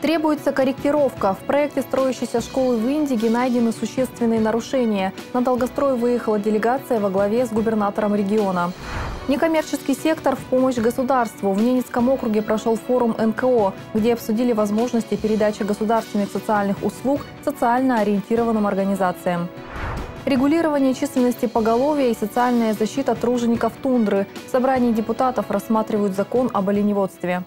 Требуется корректировка. В проекте строящейся школы в Индиге найдены существенные нарушения. На Долгострой выехала делегация во главе с губернатором региона. Некоммерческий сектор в помощь государству. В Ненецком округе прошел форум НКО, где обсудили возможности передачи государственных социальных услуг социально ориентированным организациям. Регулирование численности поголовья и социальная защита тружеников тундры. В собрании депутатов рассматривают закон об оленеводстве.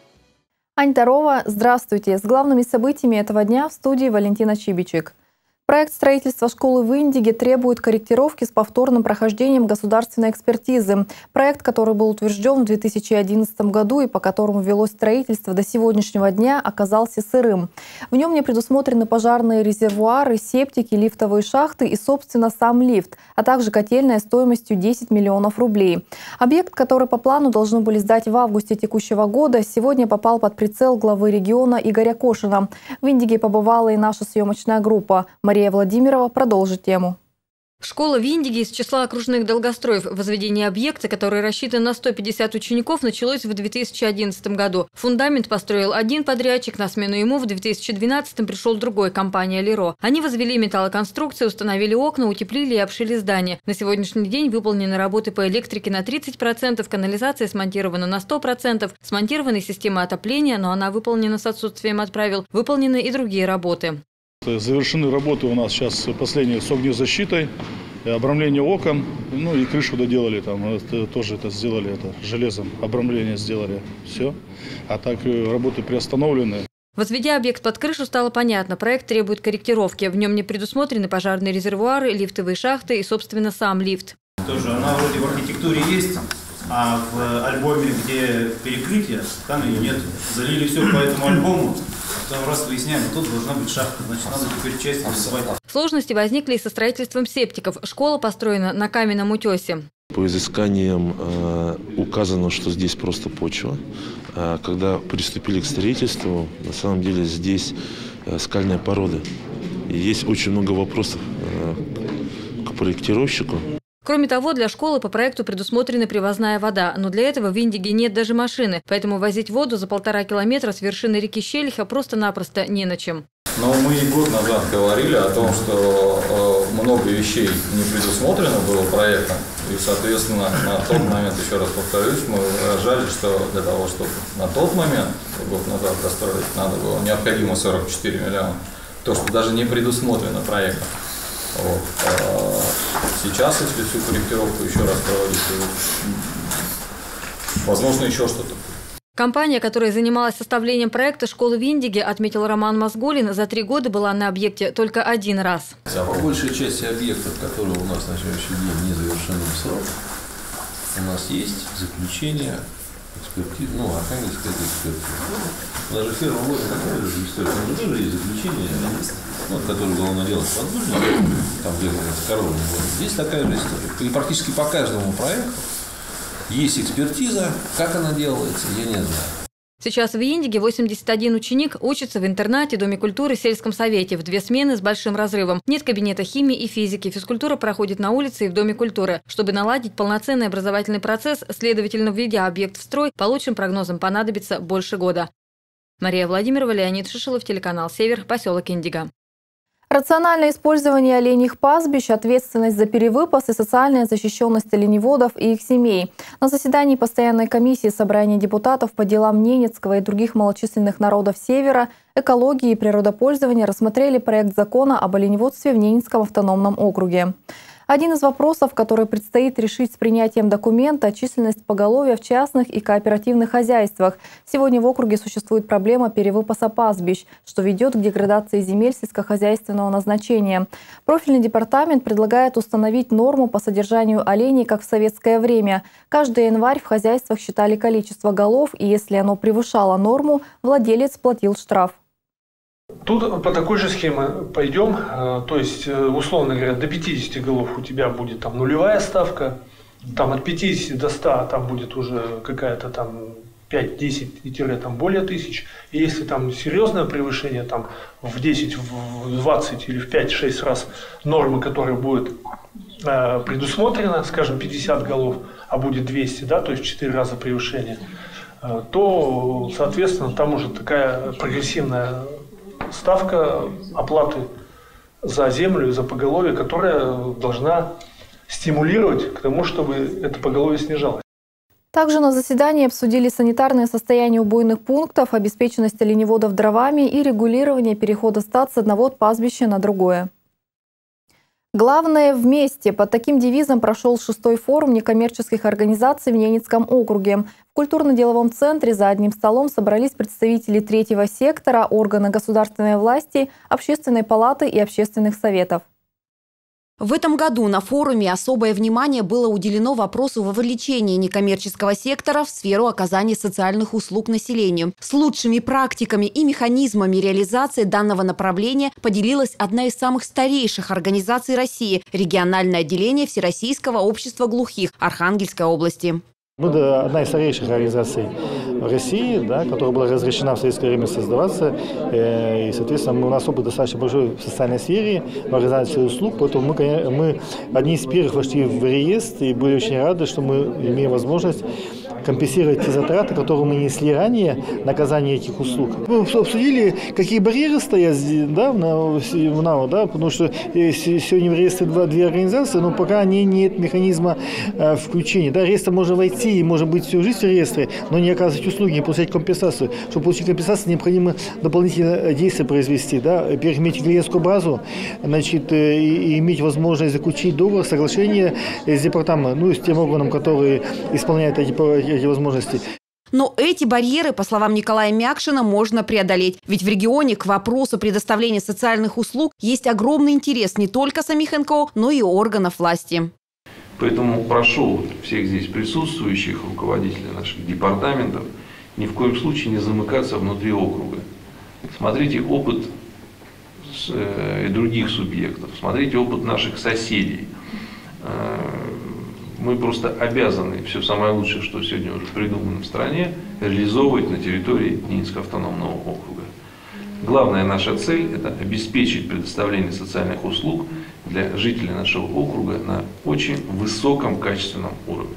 Ань Тарова, здравствуйте. С главными событиями этого дня в студии Валентина Чибичек. Проект строительства школы в Индиге требует корректировки с повторным прохождением государственной экспертизы. Проект, который был утвержден в 2011 году и по которому велось строительство до сегодняшнего дня, оказался сырым. В нем не предусмотрены пожарные резервуары, септики, лифтовые шахты и, собственно, сам лифт, а также котельная стоимостью 10 миллионов рублей. Объект, который по плану должны были сдать в августе текущего года, сегодня попал под прицел главы региона Игоря Кошина. В Индиге побывала и наша съемочная группа. Мария Владимирова продолжит тему. Школа в Индиге из числа окружных долгостроев. Возведение объекта, который рассчитан на 150 учеников, началось в 2011 году. Фундамент построил один подрядчик, на смену ему в 2012 пришел другой, компания «Леро». Они возвели металлоконструкции, установили окна, утеплили и обшили здание. На сегодняшний день выполнены работы по электрике на 30%, канализация смонтирована на 100%, смонтирована система отопления, но она выполнена с отсутствием отправил. Выполнены и другие работы. Завершены работы у нас сейчас последние с огнезащитой, обрамление окон, ну и крышу доделали, там тоже это сделали, это железом обрамление сделали, все. А так работы приостановлены. Возведя объект под крышу, стало понятно, проект требует корректировки. В нем не предусмотрены пожарные резервуары, лифтовые шахты и, собственно, сам лифт. Тоже она вроде в архитектуре есть, а в альбоме, где перекрытие, там ее нет. Залили все по этому альбому. Потом раз выясняем, тут должна быть шахта, значит, надо теперь часть рисовать. Сложности возникли и со строительством септиков. Школа построена на каменном утесе. По изысканиям указано, что здесь просто почва. Когда приступили к строительству, на самом деле здесь скальная порода. И есть очень много вопросов к проектировщику. Кроме того, для школы по проекту предусмотрена привозная вода, но для этого в Индиге нет даже машины, поэтому возить воду за 1,5 километра с вершины реки Щелиха просто-напросто не на чем. Но мы и год назад говорили о том, что много вещей не предусмотрено было проектом, и, соответственно, на тот момент, еще раз повторюсь, мы выражали, что для того, чтобы на тот момент, год назад достроить, надо было необходимо 44 миллиона, то, что даже не предусмотрено проектом. Вот. Сейчас, если всю корректировку еще раз проводить, возможно, еще что-то. Компания, которая занималась составлением проекта школы в Индиге, отметил Роман Мазголин, за 3 года была на объекте только 1 раз. По большей части объектов, которые у нас на сегодняшний день не завершены в срок, у нас есть заключение экспертизы, архангельская экспертиза. Даже фирма Логин такая же история, там же тоже есть заключение, который главное делать возможно, там где с коровами. Здесь такая же история. И практически по каждому проекту есть экспертиза. Как она делается, я не знаю. Сейчас в Индиге 81 ученик учится в интернате, Доме культуры, сельском совете в 2 смены с большим разрывом. Нет кабинета химии и физики. Физкультура проходит на улице и в Доме культуры. Чтобы наладить полноценный образовательный процесс, следовательно, введя объект в строй, по лучшим прогнозам понадобится больше года. Мария Владимирова, Леонид Шишелов, телеканал «Север», поселок Индиго. Рациональное использование оленьих пастбищ, ответственность за перевыпас и социальная защищенность оленеводов и их семей. На заседании постоянной комиссии собрания депутатов по делам Ненецкого и других малочисленных народов Севера, экологии и природопользования рассмотрели проект закона об оленеводстве в Ненецком автономном округе. Один из вопросов, который предстоит решить с принятием документа – численность поголовья в частных и кооперативных хозяйствах. Сегодня в округе существует проблема перевыпаса пастбищ, что ведет к деградации земель сельскохозяйственного назначения. Профильный департамент предлагает установить норму по содержанию оленей, как в советское время. Каждый январь в хозяйствах считали количество голов, и если оно превышало норму, владелец платил штраф. Тут по такой же схеме пойдем, то есть, условно говоря, до 50 голов у тебя будет там нулевая ставка, там от 50 до 100 там будет уже какая-то там 5-10 и там более тысяч. И если там серьезное превышение там в 10, в 20 или в 5-6 раз нормы, которая будет предусмотрена, скажем, 50 голов, а будет 200, да, то есть 4 раза превышение, то, соответственно, там уже такая прогрессивная ставка оплаты за землю и за поголовье, которая должна стимулировать к тому, чтобы это поголовье снижалось. Также на заседании обсудили санитарное состояние убойных пунктов, обеспеченность оленеводов дровами и регулирование перехода стад с одного пастбища на другое. Главное вместе. Под таким девизом прошел 6-й форум некоммерческих организаций в Ненецком округе. В культурно-деловом центре за одним столом собрались представители третьего сектора, органы государственной власти, общественной палаты и общественных советов. В этом году на форуме особое внимание было уделено вопросу вовлечения некоммерческого сектора в сферу оказания социальных услуг населению. С лучшими практиками и механизмами реализации данного направления поделилась одна из самых старейших организаций России – региональное отделение Всероссийского общества глухих Архангельской области. Мы одна из старейших организаций в России, да, которая была разрешена в советское время создаваться. И, соответственно, у нас опыт достаточно большой в социальной сфере, в организации услуг. Поэтому мы одни из первых вошли в реестр и были очень рады, что мы имеем возможность компенсировать те затраты, которые мы несли ранее на оказание этих услуг. Мы обсудили, какие барьеры стоят да, в НАО, да, потому что сегодня в реестре две организации, но пока нет механизма включения. Да, реестр можно войти и может быть всю жизнь в реестре, но не оказывать услуги, не получать компенсацию. Чтобы получить компенсацию, необходимо дополнительные действия произвести. Да? Во-первых, иметь клиентскую базу, значит, и иметь возможность заключить договор, соглашение с департаментом, ну, с тем органом, который исполняет эти возможности. Но эти барьеры, по словам Николая Мякшина, можно преодолеть. Ведь в регионе к вопросу предоставления социальных услуг есть огромный интерес не только самих НКО, но и органов власти. Поэтому прошу всех здесь присутствующих, руководителей наших департаментов, ни в коем случае не замыкаться внутри округа. Смотрите опыт других субъектов, смотрите опыт наших соседей. Мы просто обязаны все самое лучшее, что сегодня уже придумано в стране, реализовывать на территории Ненецкого автономного округа. Главная наша цель – это обеспечить предоставление социальных услуг для жителей нашего округа на очень высоком качественном уровне.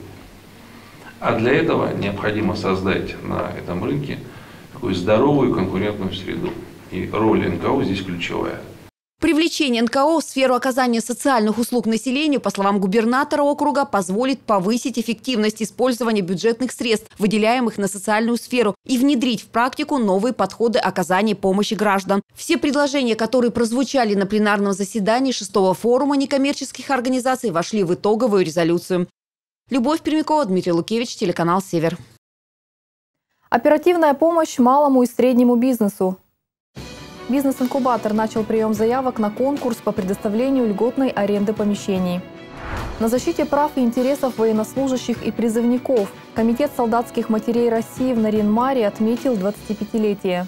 А для этого необходимо создать на этом рынке такую здоровую конкурентную среду. И роль НКО здесь ключевая. Привлечение НКО в сферу оказания социальных услуг населению, по словам губернатора округа, позволит повысить эффективность использования бюджетных средств, выделяемых на социальную сферу, и внедрить в практику новые подходы оказания помощи граждан. Все предложения, которые прозвучали на пленарном заседании 6-го форума некоммерческих организаций, вошли в итоговую резолюцию. Любовь Пермякова, Дмитрий Лукевич, телеканал «Север». Оперативная помощь малому и среднему бизнесу. Бизнес-инкубатор начал прием заявок на конкурс по предоставлению льготной аренды помещений. На защите прав и интересов военнослужащих и призывников Комитет солдатских матерей России в Нарьян-Маре отметил 25-летие.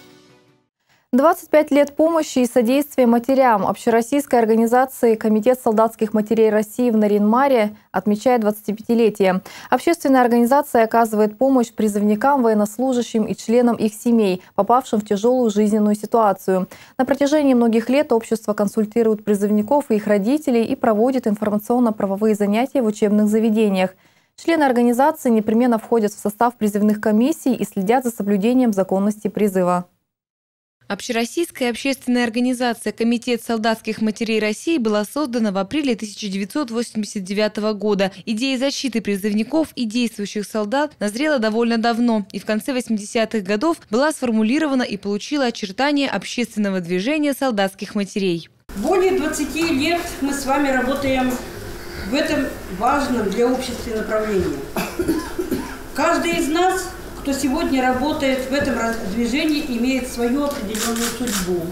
25 лет помощи и содействия матерям. Общероссийской организации Комитет солдатских матерей России в Нарьян-Маре отмечает 25-летие. Общественная организация оказывает помощь призывникам, военнослужащим и членам их семей, попавшим в тяжелую жизненную ситуацию. На протяжении многих лет общество консультирует призывников и их родителей и проводит информационно-правовые занятия в учебных заведениях. Члены организации непременно входят в состав призывных комиссий и следят за соблюдением законности призыва. Общероссийская общественная организация «Комитет солдатских матерей России» была создана в апреле 1989 года. Идея защиты призывников и действующих солдат назрела довольно давно и в конце 80-х годов была сформулирована и получила очертания общественного движения солдатских матерей. Более 20 лет мы с вами работаем в этом важном для общества направлении. Каждый из нас, кто сегодня работает в этом движении, имеет свою определенную судьбу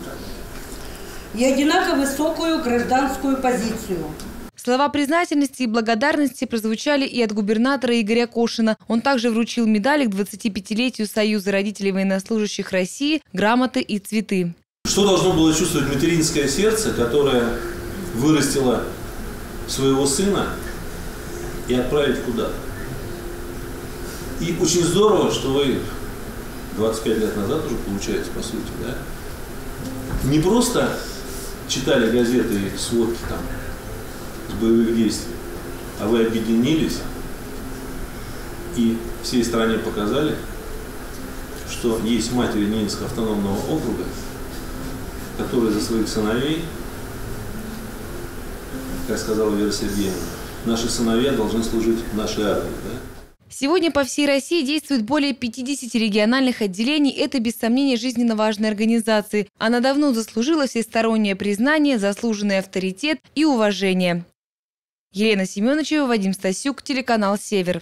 и одинаково высокую гражданскую позицию. Слова признательности и благодарности прозвучали и от губернатора Игоря Кошина. Он также вручил медали к 25-летию Союза родителей военнослужащих России, грамоты и цветы. Что должно было чувствовать материнское сердце, которое вырастило своего сына и отправить куда-то? И очень здорово, что вы 25 лет назад уже, получается, по сути, да, не просто читали газеты и сводки там с боевых действий, а вы объединились и всей стране показали, что есть матери Ненецкого автономного округа, которые за своих сыновей, как сказала Вера Сергеевна, наши сыновья должны служить в нашей армии. Да? Сегодня по всей России действует более 50 региональных отделений. Это, без сомнения, жизненно важной организации. Она давно заслужила всестороннее признание, заслуженный авторитет и уважение. Елена Семеновичева, Вадим Стасюк, телеканал «Север».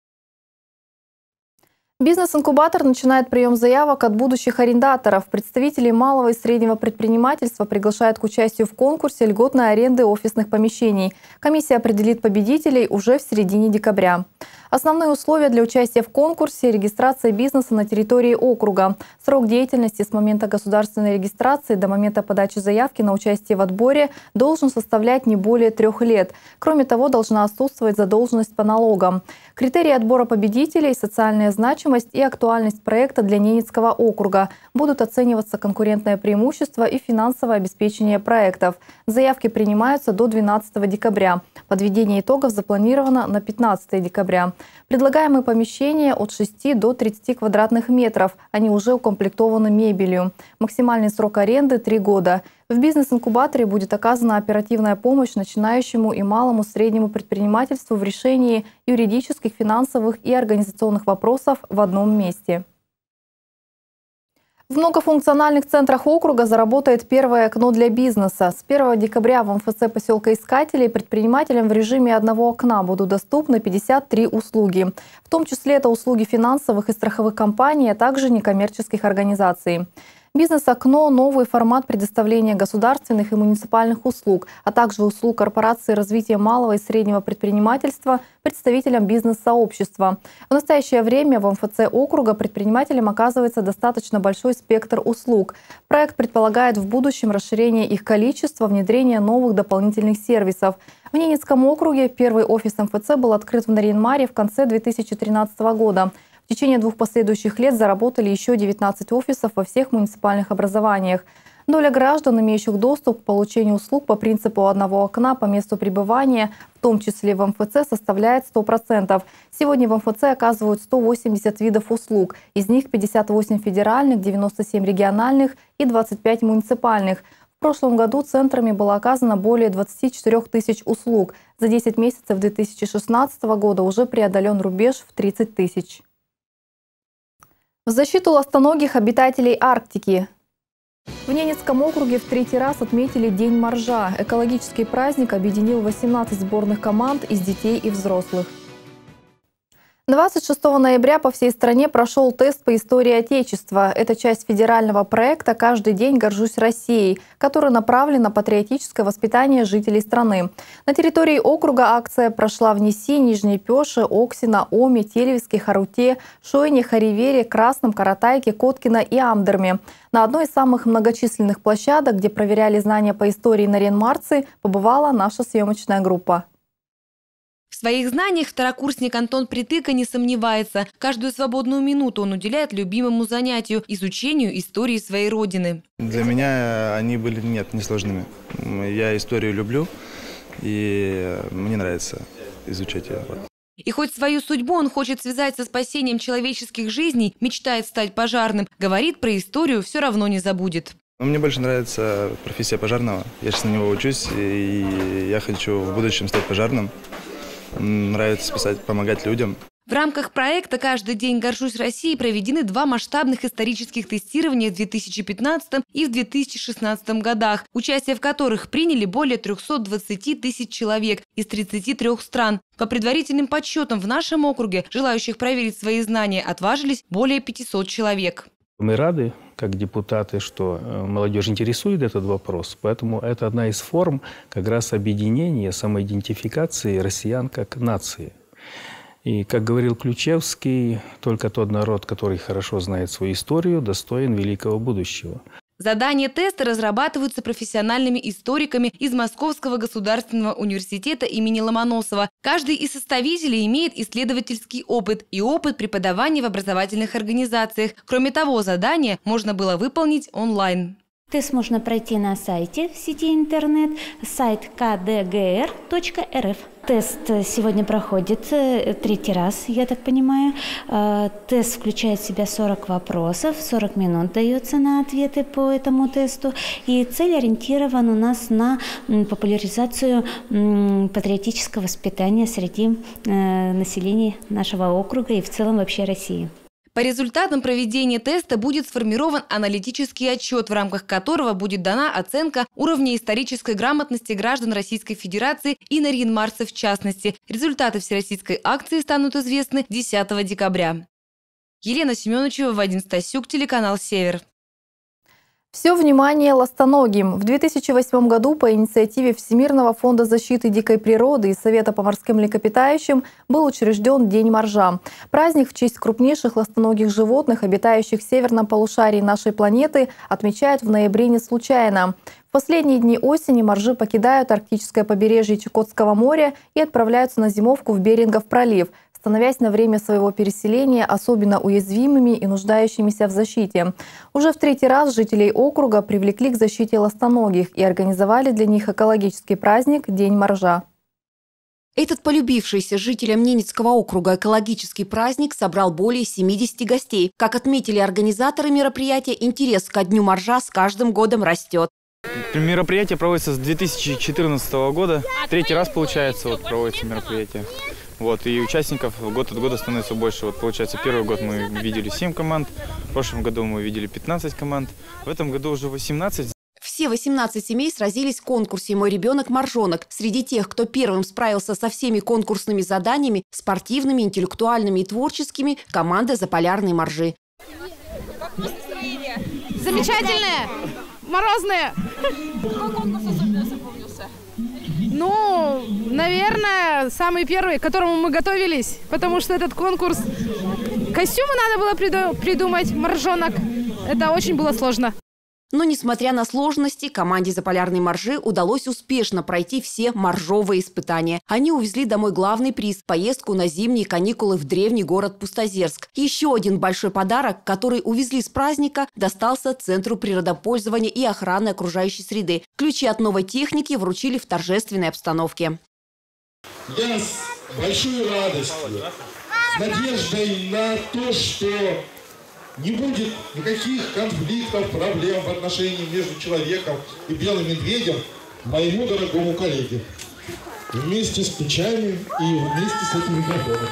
Бизнес-инкубатор начинает прием заявок от будущих арендаторов. Представителей малого и среднего предпринимательства приглашают к участию в конкурсе льготной аренды офисных помещений. Комиссия определит победителей уже в середине декабря. Основные условия для участия в конкурсе – регистрация бизнеса на территории округа. Срок деятельности с момента государственной регистрации до момента подачи заявки на участие в отборе должен составлять не более 3 лет. Кроме того, должна отсутствовать задолженность по налогам. Критерии отбора победителей, социальная значимость и актуальность проекта для Ненецкого округа. Будут оцениваться конкурентное преимущество и финансовое обеспечение проектов. Заявки принимаются до 12 декабря. Подведение итогов запланировано на 15 декабря. Предлагаемые помещения от 6 до 30 квадратных метров. Они уже укомплектованы мебелью. Максимальный срок аренды – 3 года. В бизнес-инкубаторе будет оказана оперативная помощь начинающему и малому среднему предпринимательству в решении юридических, финансовых и организационных вопросов в одном месте. В многофункциональных центрах округа заработает первое окно для бизнеса. С 1 декабря в МФЦ поселка Искателей предпринимателям в режиме одного окна будут доступны 53 услуги. В том числе это услуги финансовых и страховых компаний, а также некоммерческих организаций. Бизнес-окно – новый формат предоставления государственных и муниципальных услуг, а также услуг корпорации развития малого и среднего предпринимательства представителям бизнес-сообщества. В настоящее время в МФЦ округа предпринимателям оказывается достаточно большой спектр услуг. Проект предполагает в будущем расширение их количества, внедрение новых дополнительных сервисов. В Ненецком округе первый офис МФЦ был открыт в Нарьян-Маре в конце 2013 года. В течение 2 последующих лет заработали еще 19 офисов во всех муниципальных образованиях. Доля граждан, имеющих доступ к получению услуг по принципу одного окна по месту пребывания, в том числе в МФЦ, составляет 100%. Сегодня в МФЦ оказывают 180 видов услуг. Из них 58 федеральных, 97 региональных и 25 муниципальных. В прошлом году центрами было оказано более 24 тысяч услуг. За 10 месяцев 2016 года уже преодолен рубеж в 30 тысяч. В защиту ластоногих обитателей Арктики. В Ненецком округе в 3-й раз отметили День моржа. Экологический праздник объединил 18 сборных команд из детей и взрослых. 26 ноября по всей стране прошел тест по истории Отечества. Это часть федерального проекта «Каждый день горжусь Россией», который направлен на патриотическое воспитание жителей страны. На территории округа акция прошла в Неси, Нижней Пеше, Оксино, Оме, Телевиске, Харуте, Шойне, Харивере, Красном, Каратайке, Коткино и Амдерме. На одной из самых многочисленных площадок, где проверяли знания по истории нарьян-марцы, побывала наша съемочная группа. В своих знаниях второкурсник Антон Притыка не сомневается. Каждую свободную минуту он уделяет любимому занятию – изучению истории своей родины. Для меня они были несложными. Я историю люблю, и мне нравится изучать ее. И хоть свою судьбу он хочет связать со спасением человеческих жизней, мечтает стать пожарным, говорит, про историю все равно не забудет. Мне больше нравится профессия пожарного. Я сейчас на него учусь, и я хочу в будущем стать пожарным. Нравится спасать, помогать людям. В рамках проекта «Каждый день горжусь Россией» проведены 2 масштабных исторических тестирования в 2015 и в 2016 годах, участие в которых приняли более 320 тысяч человек из 33 стран. По предварительным подсчетам в нашем округе желающих проверить свои знания отважились более 500 человек. Мы рады, как депутаты, что молодежь интересует этот вопрос. Поэтому это одна из форм как раз объединения, самоидентификации россиян как нации. И, как говорил Ключевский, только тот народ, который хорошо знает свою историю, достоин великого будущего. Задания теста разрабатываются профессиональными историками из Московского государственного университета имени Ломоносова. Каждый из составителей имеет исследовательский опыт и опыт преподавания в образовательных организациях. Кроме того, задание можно было выполнить онлайн. Тест можно пройти на сайте в сети интернет, сайт kdgr.rf. Тест сегодня проходит третий раз, я так понимаю. Тест включает в себя 40 вопросов, 40 минут дается на ответы по этому тесту. И цель ориентирован у нас на популяризацию патриотического воспитания среди населения нашего округа и в целом вообще России. По результатам проведения теста будет сформирован аналитический отчет, в рамках которого будет дана оценка уровня исторической грамотности граждан Российской Федерации и нарьян-марцев в частности. Результаты всероссийской акции станут известны 10 декабря. Елена Семеновичева, Вадим Стасюк, телеканал «Север». Все внимание ластоногим. В 2008 году по инициативе Всемирного фонда защиты дикой природы и Совета по морским млекопитающим был учрежден День моржа. Праздник в честь крупнейших ластоногих животных, обитающих в северном полушарии нашей планеты, отмечают в ноябре не случайно. В последние дни осени моржи покидают арктическое побережье Чукотского моря и отправляются на зимовку в Берингов пролив, становясь на время своего переселения особенно уязвимыми и нуждающимися в защите. Уже в третий раз жителей округа привлекли к защите ластоногих и организовали для них экологический праздник «День моржа». Этот полюбившийся жителям Ненецкого округа экологический праздник собрал более 70 гостей. Как отметили организаторы мероприятия, интерес ко Дню моржа с каждым годом растет. Мероприятие проводится с 2014 года. Третий раз, получается, проводится мероприятие. И участников год от года становится больше. Получается, первый год мы видели 7 команд, в прошлом году мы видели 15 команд, в этом году уже 18. Все 18 семей сразились в конкурсе «Мой ребенок-моржонок». Среди тех, кто первым справился со всеми конкурсными заданиями, спортивными, интеллектуальными и творческими, команда «Заполярные моржи». Замечательные, морозные. Какой конкурс особенно запомнился? Ну, наверное, самый первый, к которому мы готовились, потому что этот конкурс... Костюмы надо было придумать, моржонок. Это очень было сложно. Но, несмотря на сложности, команде «Заполярные моржи» удалось успешно пройти все моржовые испытания. Они увезли домой главный приз – поездку на зимние каникулы в древний город Пустозерск. Еще один большой подарок, который увезли с праздника, достался Центру природопользования и охраны окружающей среды. Ключи от новой техники вручили в торжественной обстановке. Я с большой радостью, с надеждой на то, что не будет никаких конфликтов, проблем в отношении между человеком и белым медведем, моему дорогому коллеге. Вместе с ключами и вместе с этим микрофоном.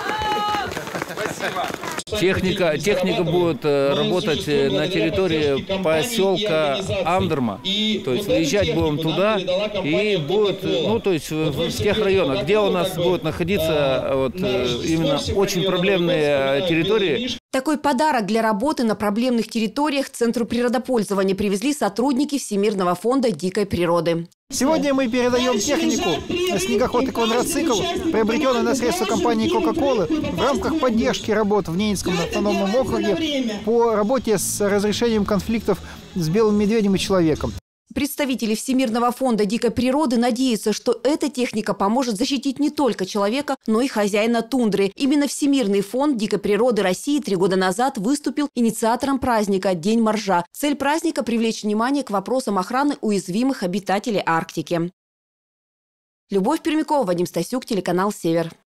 Техника будет работать на территории поселка Амдерма. То есть выезжать будем туда и будет, в тех районах, где у нас будут находиться именно очень проблемные территории. Такой подарок для работы на проблемных территориях Центру природопользования привезли сотрудники Всемирного фонда дикой природы. Сегодня мы передаем технику снегоход и квадроцикл, приобретенный на средства компании Coca-Cola в рамках поддержки работ в Ненецком автономном округе по работе с разрешением конфликтов с белым медведем и человеком. Представители Всемирного фонда дикой природы надеются, что эта техника поможет защитить не только человека, но и хозяина тундры. Именно Всемирный фонд дикой природы России 3 года назад выступил инициатором праздника «День моржа». Цель праздника – привлечь внимание к вопросам охраны уязвимых обитателей Арктики. Любовь Пермякова, Вадим Стасюк, телеканал «Север».